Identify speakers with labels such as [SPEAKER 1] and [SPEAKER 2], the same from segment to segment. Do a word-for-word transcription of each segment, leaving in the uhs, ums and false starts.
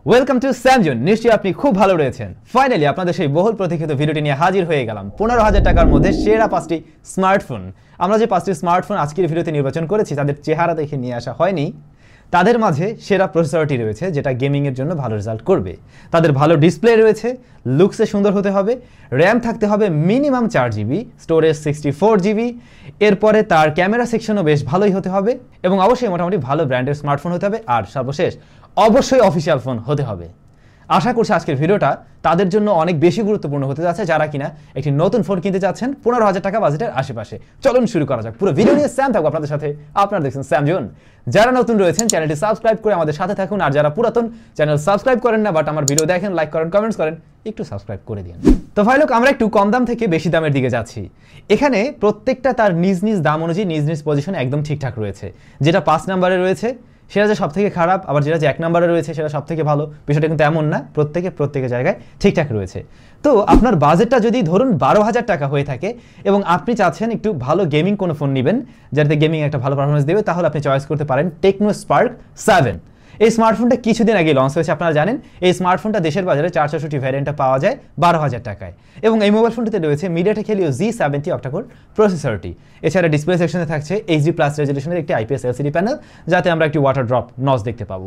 [SPEAKER 1] Welcome to SamZone। নিশ্চয়ই আপনি খুব ভালো রয়েছেন। ফাইনালি আপনাদের সেই বহুল প্রতীক্ষিত ভিডিওটি নিয়ে হাজির হয়ে গেলাম। পনেরো হাজার টাকার মধ্যে সেরা পাঁচটি স্মার্টফোন। আমরা যে পাঁচটি স্মার্টফোন আজকের ভিডিওতে নির্বাচন করেছি তাদের চেহারা দেখে নিয়ে আসা হয়নি। তাদের মাঝে সেরা প্রসেসরটি রয়েছে যেটা গেমিংয়ের জন্য ভালো রেজাল্ট করবে। তাদের ভালো ডিসপ্লে রয়েছে, লুকসে সুন্দর হতে হবে, র্যাম থাকতে হবে মিনিমাম চার GB, storage sixty four GB, এরপরে তার ক্যামেরা সেকশনও বেশ ভালোই হতে হবে এবং অবশ্যই মোটামুটি ভালো ব্র্যান্ডের স্মার্টফোন হতে হবে, আর সর্বশেষ অবশ্যই অফিসিয়াল ফোন হতে হবে। আশা করছি আজকের ভিডিওটা তাদের জন্য অনেক বেশি গুরুত্বপূর্ণ হতে যাচ্ছে যারা কিনা একটি নতুন ফোন কিনতে চাচ্ছেন পনেরো হাজার টাকা বাজেটের আশেপাশে। চলুন শুরু করা যাক। পুরো ভিডিও নিয়ে স্যাম থাকবো আপনাদের সাথে। আপনারা দেখছেন SamZone। যারা নতুন রয়েছেন চ্যানেলটি সাবস্ক্রাইব করে আমাদের সাথে থাকুন, আর যারা পুরাতন চ্যানেল সাবস্ক্রাইব করেন না বাট আমার ভিডিও দেখেন, লাইক করেন, কমেন্টস করেন, একটু সাবস্ক্রাইব করে দিন। তো ভাই লোক, আমরা একটু কম দাম থেকে বেশি দামের দিকে যাচ্ছি। এখানে প্রত্যেকটা তার নিজ নিজ দাম অনুযায়ী নিজ নিজ পজিশন একদম ঠিকঠাক রয়েছে। যেটা পাঁচ নাম্বারে রয়েছে সেটা যে সব থেকে খারাপ, আবার যেটা যে এক নম্বরে রয়েছে সেটা সব থেকে ভালো, বিষয়টা কিন্তু এমন না। প্রত্যেকে প্রত্যেকের জায়গায় ঠিকঠাক রয়েছে। তো আপনার বাজেটটা যদি ধরুন বারো হাজার টাকা হয়ে থাকে এবং আপনি চাচ্ছেন একটু ভালো গেমিং কোনো ফোন নেবেন যাতে গেমিং একটা ভালো পারফরমেন্স দেবে, তাহলে আপনি চয়েস করতে পারেন টেকনো স্পার্ক সেভেন। এই স্মার্টফোনটা কিছুদিন আগে লঞ্চ হয়েছে, আপনারা জানেন। এই স্মার্টফোনটা দেশের বাজারে চার চৌষট্টি ভ্যারিয়েন্টটা পাওয়া যায় বারো হাজার টাকায়, এবং এই মোবাইল ফোনটিতে রয়েছে MediaTek Helio G seventy octacore প্রসেসরটি। এছাড়া ডিসপ্লে সেকশনে থাকছে এইচডি প্লাস রেজলিউশনের একটি আইপিএস এলসিডি প্যানেল, যাতে আমরা একটি ওয়াটার ড্রপ নচ দেখতে পাবো।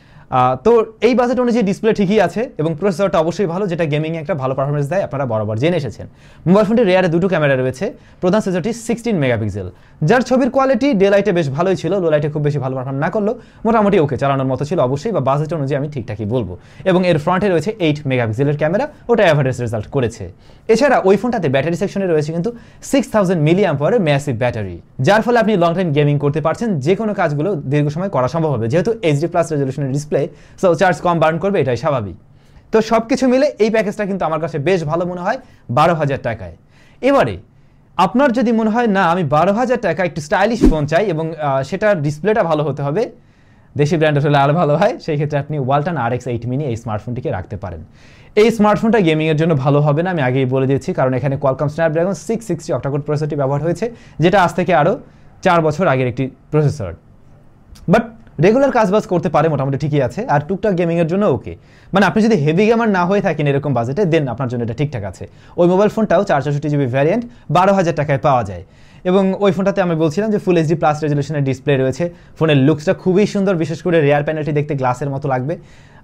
[SPEAKER 1] তো এই বাজেট অনুযায়ী ডিসপ্লে ঠিকই আছে এবং প্রসেসরটা অবশ্যই ভালো, যেটা গেমিংয়ে একটা ভালো পারফরমেন্স দেয়, আপনারা বরাবর জেনে এসেছেন। মোবাইল ফোনটির রেয়ারে দুটো ক্যামেরা রয়েছে। প্রধান সেন্সরটি সিক্সটিন মেগাপিক্সেল, যার ছবির কোয়ালিটি ডে লাইটে বেশ ভালোই ছিল, লো লাইটে খুব বেশি ভালো পারফর্ম না করলেও মোটামুটি ওকে, চালানোর মতো ছিল অবশ্যই, বা বাজেট অনুযায়ী আমি ঠিকঠাকই বলবো। এবং এর ফ্রন্টে রয়েছে এইট মেগাপিক্সেলের ক্যামেরা, ওটা অ্যাভারেজ রেজাল্ট করেছে। এছাড়া ওই ফোনটাতে ব্যাটারি সেকশনে রয়েছে কিন্তু সিক্স থাউজেন্ড মিলি অ্যাম্পারের ম্যাসিভ ব্যাটারি, যার ফলে আপনি লং টাইম গেমিং করতে পারছেন, যে কোনো কাজগুলো দীর্ঘ সময় করা সম্ভব হবে। যেহেতু এইচডি প্লাস রেজলিউশনের ডিসপ্লে, সো চার্জ কম বার্ন করবে, এটাই স্বাভাবিক। তো সব কিছু মিলে এই প্যাকেজটা কিন্তু আমার কাছে বেশ ভালো মনে হয় বারো হাজার টাকায়। এবারে আপনার যদি মনে হয় না আমি বারো হাজার টাকা একটু স্টাইলিশ ফোন চাই এবং সেটার ডিসপ্লেটা ভালো হতে হবে, দেশি ব্র্যান্ডের হলে আরও ভালো হয়, সেই ক্ষেত্রে আপনি Walton R X eight mini এই স্মার্টফোনটিকে রাখতে পারেন। এই স্মার্টফোনটা গেমিংয়ের জন্য ভালো হবে না, আমি আগেই বলে দিয়েছি, কারণ এখানে Qualcomm Snapdragon six sixty octacore প্রসেসরটি ব্যবহার হয়েছে, যেটা আজ থেকে আরও চার বছর আগের একটি প্রসেসর। বাট রেগুলার কাজবাজ করতে পারে, মোটামুটি ঠিকই আছে, আর টুকটাক গেমিংয়ের জন্য ওকে। মানে আপনি যদি হেভি গেমার না হয়ে থাকেন এরকম বাজেটে, দেন আপনার জন্য এটা ঠিকঠাক আছে। ওই মোবাইল ফোনটাও চার চৌষট্টি জিবি ভ্যারিয়েন্ট বারো হাজার টাকায় পাওয়া যায়, এবং ওই ফোনটাতে আমি বলছিলাম যে ফুল এইচডি প্লাস রেজলিউশনের ডিসপ্লে রয়েছে। ফোনের লুকসটা খুবই সুন্দর, বিশেষ করে রেয়ার প্যানেলটি দেখতে গ্লাসের মতো লাগবে,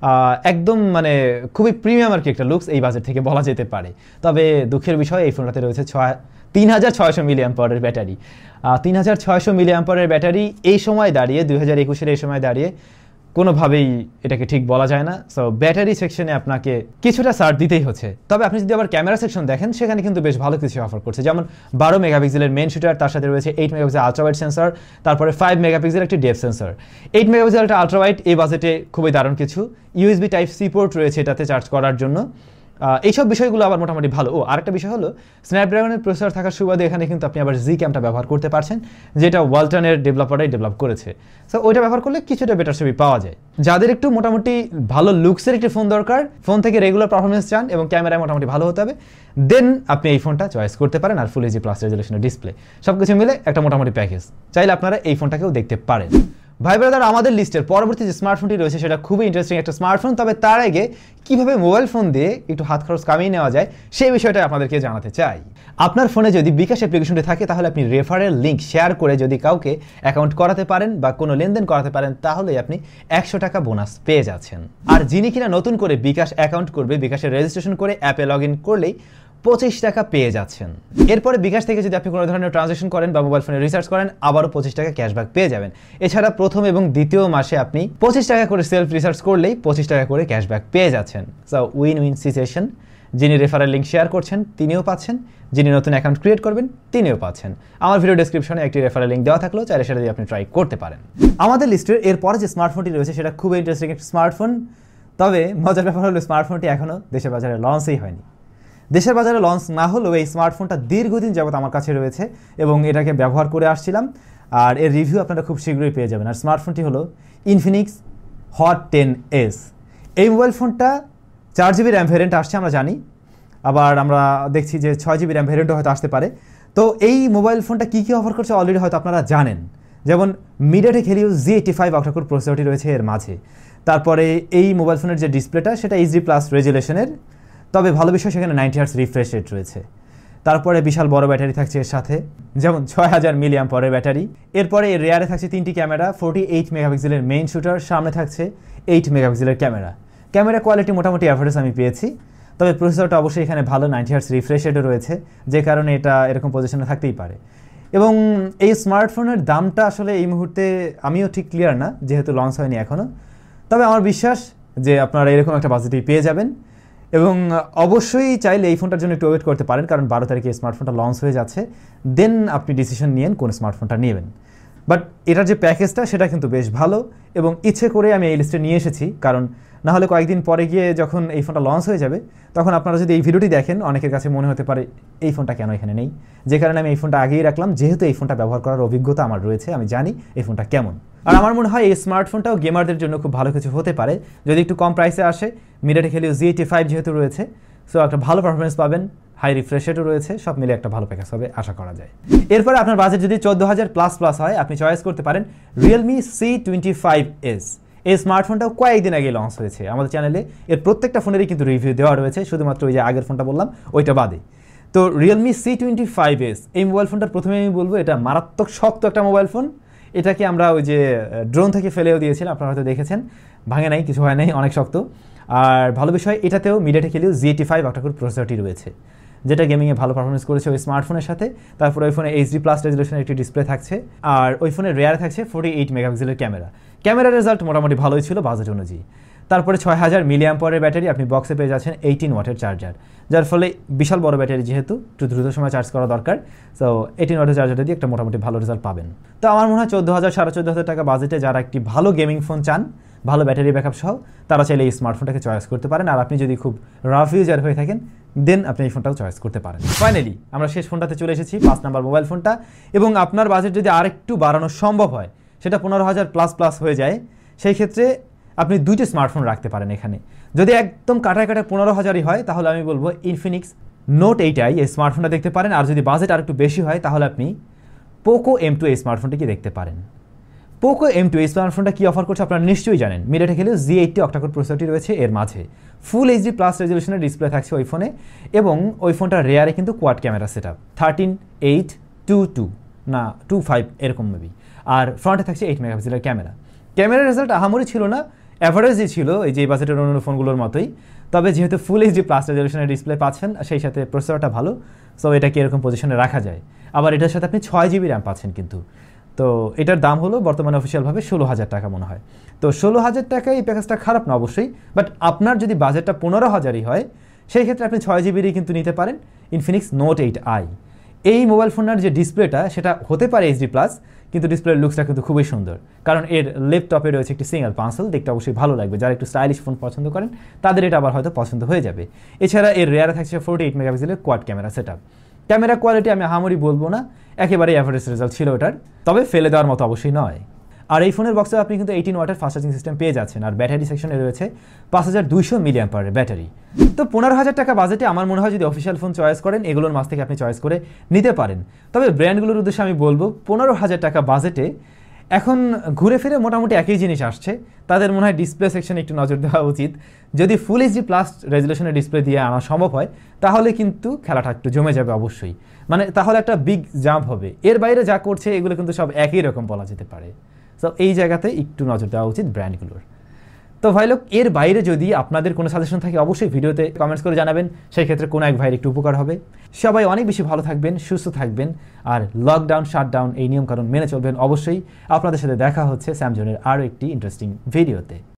[SPEAKER 1] একদম মানে খুবই প্রিমিয়াম আর কি একটা লুকস এই বাজেট থেকে বলা যেতে পারে। তবে দুঃখের বিষয় এই ফোনটাতে রয়েছে ছয় তিন হাজার ছয়শো মিলি অ্যাম্পারের ব্যাটারি। তিন হাজার ছয়শো মিলি অ্যাম্পারের ব্যাটারি এই সময় দাঁড়িয়ে, দুই হাজার একুশের এই সময় দাঁড়িয়ে কোনোভাবেই এটাকে ঠিক বলা যায় না। সো ব্যাটারি সেকশনে আপনাকে কিছুটা ছাড় দিতেই হচ্ছে। তবে আপনি যদি আবার ক্যামেরা সেকশন দেখেন, সেখানে কিন্তু বেশ ভালো কিছু অফার করছে, যেমন বারো মেগাপিক্সেলের মেন শুটার, তার সাথে রয়েছে এইট মেগাপিক্সেল আলট্রাওয়াইড সেন্সর, তারপরে ফাইভ মেগাপিক্সেল একটি ডেপথ সেন্সর। এইট মেগাপিক্সেলটা আলট্রাওয়াইড এই বাজেটে খুবই দারুণ কিছু। ইউএসবি টাইপ সি পোর্ট রয়েছে এটাতে চার্জ করার জন্য। এইসব বিষয়গুলো আবার মোটামুটি ভালো। ও আরেকটা বিষয় হলো, স্ন্যাপড্রাগনের প্রসেসর থাকার সুবাদে এখানে কিন্তু আপনি আবার জি ক্যামটা ব্যবহার করতে পারছেন, যেটা ওয়ালটনের ডেভেলপাররাই ডেভেলপ করেছে। সো ওইটা ব্যবহার করলে কিছুটা বেটার ছবি পাওয়া যায়। যাদের একটু মোটামুটি ভালো লুকসের একটি ফোন দরকার, ফোন থেকে রেগুলার পারফরমেন্স চান এবং ক্যামেরায় মোটামুটি ভালো হতে হবে, দেন আপনি এই ফোনটা চয়েস করতে পারেন। আর ফুল এইচডি প্লাস রেজলিউশনের ডিসপ্লে, সব কিছু মিলে একটা মোটামুটি প্যাকেজ। চাইলে আপনারা এই ফোনটাকেও দেখতে পারেন। ভাই ব্রাদার, আমাদের লিস্টের পরবর্তী যে স্মার্টফোনটি রয়েছে সেটা খুবই ইন্টারেস্টিং একটা স্মার্টফোন। তবে তার আগে কীভাবে মোবাইল ফোন দিয়ে একটু হাত খরচ কামিয়ে নেওয়া যায় সেই বিষয়টা আপনাদেরকে জানাতে চাই। আপনার ফোনে যদি বিকাশ অ্যাপ্লিকেশনটি থাকে, তাহলে আপনি রেফারেল লিঙ্ক শেয়ার করে যদি কাউকে অ্যাকাউন্ট করাতে পারেন বা কোনো লেনদেন করাতে পারেন, তাহলেই আপনি একশো টাকা বোনাস পেয়ে যাচ্ছেন। আর যিনি কিনা নতুন করে বিকাশ অ্যাকাউন্ট করবে, বিকাশের রেজিস্ট্রেশন করে অ্যাপে লগ ইন করলেই পঁচিশ টাকা পেয়ে যাচ্ছেন। এরপরে বিকাশ থেকে যদি আপনি কোনো ধরনের ট্রানজাকশন করেন বা মোবাইল ফোনে রিচার্জ করেন, আবারও পঁচিশ টাকা ক্যাশব্যাক পেয়ে যাবেন। এছাড়া প্রথম এবং দ্বিতীয় মাসে আপনি পঁচিশ টাকা করে সেলফ রিচার্জ করলেই পঁচিশ টাকা করে ক্যাশব্যাক পেয়ে যাচ্ছেন। So win win situation. যিনি রেফারেল লিঙ্ক শেয়ার করছেন তিনিও পাচ্ছেন, যিনি নতুন অ্যাকাউন্ট ক্রিয়েট করবেন তিনিও পাচ্ছেন। আমার ভিডিও ডেসক্রিপশনে একটি রেফারেল লিঙ্ক দেওয়া থাকলেও চাইলে সেটা দিয়ে আপনি ট্রাই করতে পারেন। আমাদের লিস্টের এরপরে যে স্মার্টফোনটি রয়েছে সেটা খুবই ইন্টারেস্টিং একটা স্মার্টফোন। তবে মজার ব্যাপার হলো স্মার্টফোনটি এখনও দেশের বাজারে লঞ্চই হয়নি। দেশের বাজারে লঞ্চ না হলেও এই স্মার্টফোনটা দীর্ঘদিন যাবত আমার কাছে রয়েছে এবং এটাকে ব্যবহার করে আসছিলাম, আর এর রিভিউ আপনারা খুব শীঘ্রই পেয়ে যাবেন। আর স্মার্টফোনটি হলো ইনফিনিক্স হট টেন এস। এই মোবাইল ফোনটা চার জিবি র্যাম ভ্যারিয়েন্ট আসছে আমরা জানি, আবার আমরা দেখছি যে ছয় জিবি র্যাম ভ্যারিয়েন্টও হয়তো আসতে পারে। তো এই মোবাইল ফোনটা কী কী অফার করছে অলরেডি হয়তো আপনারা জানেন, যেমন MediaTek Helio G eighty five octacore প্রসেসরটি রয়েছে এর মাঝে, তারপরে এই মোবাইল ফোনের যে ডিসপ্লেটা সেটা এইচডি প্লাস রেজুলেশনের, তবে ভালো বিষয় সেখানে নাইনটি হার্টস রিফ্রেশ রেট রয়েছে। তারপরে বিশাল বড় ব্যাটারি থাকছে এর সাথে, যেমন ছয় হাজার মিলি অ্যাম্পিয়ারের ব্যাটারি। এরপরে এর রেয়ারে থাকছে তিনটি ক্যামেরা, ফোর্টি এইট মেগাপিক্সেলের মেইন শুটার, সামনে থাকছে এইট মেগাপিক্সেলের ক্যামেরা। ক্যামেরা কোয়ালিটি মোটামুটি অ্যাভারেজ আমি পেয়েছি, তবে প্রসেসরটা অবশ্যই এখানে ভালো, নাইনটি হার্টস রিফ্রেশ রেটও রয়েছে, যে কারণে এটা এরকম পজিশনে থাকতেই পারে। এবং এই স্মার্টফোনের দামটা আসলে এই মুহূর্তে আমিও ঠিক ক্লিয়ার না, যেহেতু লঞ্চ হয়নি এখনও। তবে আমার বিশ্বাস যে আপনারা এরকম একটা বাজেটেই পেয়ে যাবেন, এবং অবশ্যই চাইলে এই ফোনটার জন্য একটু ওয়েট করতে পারেন, কারণ বারো তারিখে স্মার্টফোনটা লঞ্চ হয়ে যাচ্ছে, দেন আপনি ডিসিশন নিয়েন কোন স্মার্টফোনটা নেবেন। বাট এটার যে প্যাকেজটা সেটা কিন্তু বেশ ভালো, এবং ইচ্ছে করে আমি এই লিস্টে নিয়ে এসেছি, কারণ না হলে কয়েকদিন পরে গিয়ে যখন এই ফোনটা লঞ্চ হয়ে যাবে তখন আপনারা যদি এই ভিডিওটি দেখেন অনেকের কাছে মনে হতে পারে এই ফোনটা কেন এখানে নেই, যে কারণে আমি এই ফোনটা আগেই রাখলাম, যেহেতু এই ফোনটা ব্যবহার করার অভিজ্ঞতা আমার রয়েছে, আমি জানি এই ফোনটা কেমন। আর আমার মনে হয় এই স্মার্টফোনটাও গেমারদের জন্য খুব ভালো কিছু হতে পারে, যদি একটু কম প্রাইসে আসে। MediaTek Helio G eighty five যেহেতু রয়েছে, সো একটা ভালো পারফরমেন্স পাবেন, হাই রিফ্রেশ রেটও রয়েছে, সব মিলে একটা ভালো প্যাকেজ হবে আশা করা যায়। এরপরে আপনার বাজেট যদি চোদ্দো হাজার প্লাস প্লাস হয়, আপনি চয়েস করতে পারেন Realme C twenty five S. এই স্মার্টফোনটাও কয়েকদিন আগে লঞ্চ হয়েছে আমাদের চ্যানেলে, এর প্রত্যেকটা ফোনেরই কিন্তু রিভিউ দেওয়া রয়েছে, শুধুমাত্র ওই যে আগের ফোনটা বললাম ওইটা বাদে। তো Realme C twenty five S এই মোবাইল ফোনটার প্রথমে আমি বলবো এটা মারাত্মক শক্ত একটা মোবাইল ফোন। এটাকে আমরা ওই যে ড্রোন থেকে ফেলেও দিয়েছিলাম, আপনারা হয়তো দেখেছেন, ভাঙে নাই, কিছু হয় নাই, অনেক শক্ত। আর ভালো বিষয় এটাতেও MediaTek Helio G eighty five একটা করে প্রসেসরটি রয়েছে, যেটা গেমিংয়ে ভালো পারফরমেন্স করেছে ওই স্মার্টফোনের সাথে। তারপরে ওই ফোনে এইচডি প্লাস রেজুলেশনের একটি ডিসপ্লে থাকছে, আর ওই ফোনের রেয়ারে থাকছে ফোর্টি এইট মেগাপিক্সেলের ক্যামেরা। ক্যামেরার রেজাল্ট মোটামুটি ভালোই ছিল বাজেট অনুযায়ী। তারপরে ছয় হাজার মিলি অ্যাম্পিয়ারের ব্যাটারি, আপনি বক্সে পেয়ে যাচ্ছেন এইটিন ওয়াটের চার্জার, যার ফলে বিশাল বড় ব্যাটারি যেহেতু একটু দ্রুত সময় চার্জ করা দরকার, সো এইটিন ওয়াটের চার্জারটা দিয়ে একটা মোটামুটি ভালো রেজাল্ট পাবেন। তো আমার মনে হয় চোদ্দো হাজার সাড়ে চোদ্দো হাজার টাকা বাজেটে যারা একটি ভালো গেমিং ফোন চান, ভালো ব্যাটারি ব্যাকআপ সহ, তারা চাইলে এই স্মার্টফোনটাকে চয়েস করতে পারেন। আর আপনি যদি খুব রাফ ইউজার হয়ে থাকেন দেন আপনি এই ফোনটাও চয়েস করতে পারেন। ফাইনালি আমরা শেষ ফোনটাতে চলে এসেছি, পাঁচ নাম্বার মোবাইল ফোনটা। এবং আপনার বাজেট যদি আরেকটু বাড়ানো সম্ভব হয়, সেটা পনেরো হাজার প্লাস প্লাস হয়ে যায়, সেই ক্ষেত্রে আপনি দুইটি স্মার্টফোন রাখতে পারেন এখানে। যদি একদম কাটায় কাটায় পনেরো হাজারই হয়, তাহলে আমি বলবো ইনফিনিক্স নোট এইট আই এই স্মার্টফোনটা দেখতে পারেন। আর যদি বাজেট আর একটু বেশি হয়, তাহলে আপনি পোকো এম টু এই স্মার্টফোনটিকে দেখতে পারেন। পোকো এম টু এই স্মার্টফোনটা কী অফার করছে আপনারা নিশ্চয়ই জানেন। MediaTek Helio G eighty octacore প্রসেসরটি রয়েছে এর মাঝে, ফুল এইচডি প্লাস রেজুলেশনের ডিসপ্লে থাকছে ওই ফোনে, এবং ওই ফোনটার রেয়ারে কিন্তু quad camera set up, thirteen eight two two না টু ফাইভ এরকম মেবি। আর ফ্রন্টে থাকছে এইট মেগাপিক্সেলের ক্যামেরা। ক্যামেরার রেজাল্ট আহামরি ছিল না, অ্যাভারেজই ছিল এই যে বাজেটের অন্য ফোনগুলোর মতোই। তবে যেহেতু ফুল এইচডি প্লাস রেজুলেশনের ডিসপ্লে পাচ্ছেন, সেই সাথে প্রসেসরটা ভালো, সো এটাকে এরকম পজিশনে রাখা যায়। আবার এটার সাথে আপনি ছয় জিবি র্যাম পাচ্ছেন কিন্তু। তো এটার দাম হলো বর্তমানে অফিসিয়ালভাবে ষোলো হাজার টাকা মনে হয়। তো ষোলো হাজার টাকায় এই প্যাকেজটা খারাপ না অবশ্যই, বাট আপনার যদি বাজেটটা পনেরো হাজারই হয়, সেই ক্ষেত্রে আপনি ছয় জিবিরই কিন্তু নিতে পারেন ইনফিনিক্স নোট এইট আই। এই মোবাইল ফোনের যে ডিসপ্লেটা সেটা হতে পারে এইচডি প্লাস, কিন্তু ডিসপ্লের লুকসটা কিন্তু খুবই সুন্দর, কারণ এর ল্যাপটপে রয়েছে একটি সিঙ্গেল পাঁসল, দেখতে অবশ্যই ভালো লাগবে। যারা একটু স্টাইলিশ ফোন পছন্দ করেন তাদের এটা আবার হয়তো পছন্দ হয়ে যাবে। এছাড়া এর রেয়ারে থাকছে ফোর্টি এইট মেগাপিক্সেলের quad camera set up. Camera quality আমি আহামরি বলবো না, একেবারেই অ্যাভারেজ রেজাল্ট ছিল ওটার, তবে ফেলে দেওয়ার মতো অবশ্যই নয়। আর এই ফোনের বক্সে আপনি কিন্তু এইটিন ওয়াটের ফাস্ট চার্জিং সিস্টেম পেয়ে যাচ্ছেন, আর ব্যাটারি সেকশনে রয়েছে পাঁচ হাজার দুইশো মিলি অ্যাম্পিয়ারের ব্যাটারি। তো পনেরো হাজার টাকা বাজেটে আমার মনে হয় যদি অফিসিয়াল ফোন চয়েস করেন, এগুলোর মাঝ থেকে আপনি চয়েস করে নিতে পারেন। তবে ব্র্যান্ডগুলোর উদ্দেশ্যে আমি বলবো পনেরো হাজার টাকা বাজেটে এখন ঘুরে ফিরে মোটামুটি একই জিনিস আসছে, তাদের মনে হয় ডিসপ্লে সেকশনে একটু নজর দেওয়া উচিত। যদি ফুল এইচডি প্লাস রেজুলেশনের ডিসপ্লে দিয়ে আনা সম্ভব হয়, তাহলে কিন্তু খেলাটা একটু জমে যাবে অবশ্যই, মানে তাহলে একটা বিগ জাম্প হবে। এর বাইরে যা করছে এগুলো কিন্তু সব একই রকম বলা যেতে পারে, তো এই জায়গাতে একটু নজর দেওয়া উচিত ব্র্যান্ডগুলোর। তো ভাই লোক, এর বাইরে যদি আপনাদের কোনো সাজেশন থাকে অবশ্যই ভিডিওতে কমেন্টস করে জানাবেন, সেই ক্ষেত্রে কোনো এক ভাইয়ের একটু উপকার হবে। সবাই অনেক বেশি ভালো থাকবেন, সুস্থ থাকবেন, আর লকডাউন শাটডাউন এই নিয়মকানুন মেনে চলবেন অবশ্যই। আপনাদের সাথে দেখা হচ্ছে স্যামজনের আরও একটি ইন্টারেস্টিং ভিডিওতে।